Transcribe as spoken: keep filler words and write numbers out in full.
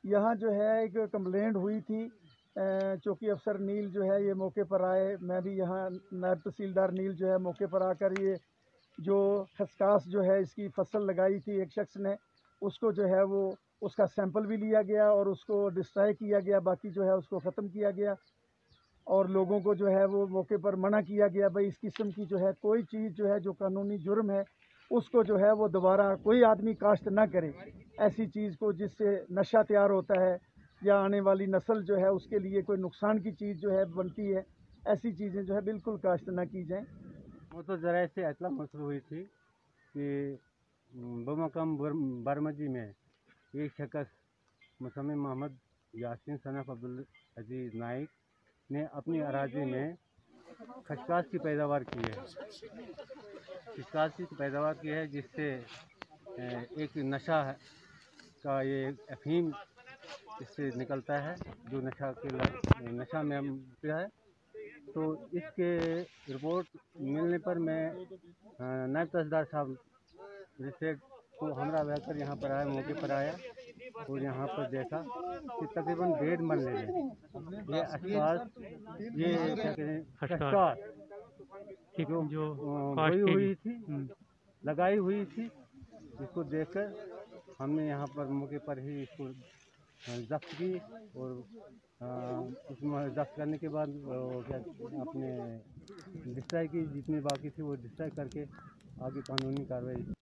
यहाँ जो है एक कंप्लेंट हुई थी। चौकी अफसर नील जो है ये मौके पर आए, मैं भी यहाँ नायब तहसीलदार नील जो है मौके पर आकर ये जो खसकास जो है इसकी फसल लगाई थी एक शख्स ने, उसको जो है वो उसका सैंपल भी लिया गया और उसको डिस्ट्रॉय किया गया, बाकी जो है उसको ख़त्म किया गया और लोगों को जो है वो मौके पर मना किया गया भाई इस किस्म की जो है कोई चीज़ जो है जो कानूनी जुर्म है उसको जो है वो दोबारा कोई आदमी काश्त ना करे। ऐसी चीज़ को जिससे नशा तैयार होता है या आने वाली नस्ल जो है उसके लिए कोई नुकसान की चीज़ जो है बनती है, ऐसी चीज़ें जो है बिल्कुल काश्त ना की जाएँ। वो तो ज़रा से इतला मसला हुई थी कि बमकाम बरमजी में एक शख्स मुसम्मी मोहम्मद यासीन सनफ अब्दुल अजीज़ नाइक ने अपनी अराजी में खसकास की पैदावार की है खसकास की पैदावार की है जिससे एक नशा का ये अफीम इससे निकलता है जो नशा के नशा में है। तो इसके रिपोर्ट मिलने पर मैं नायब तहसीलदार साहब मजिस्ट्रेट को हमरा बहकर यहाँ पर आया मौके पर आया और यहाँ पर देखा कि तकरीबन डेढ़ मरले में ये आसपास ये क्या कहते हैं खसकास जो जो बोई हुई थी लगाई हुई थी, इसको देखकर हमने यहाँ पर मौके पर ही इसको जब्त की और उसमें जब्त करने के बाद क्या अपने डिस्ट्रॉय की जितनी बाकी थी वो डिस्ट्रॉय करके आगे कानूनी कार्रवाई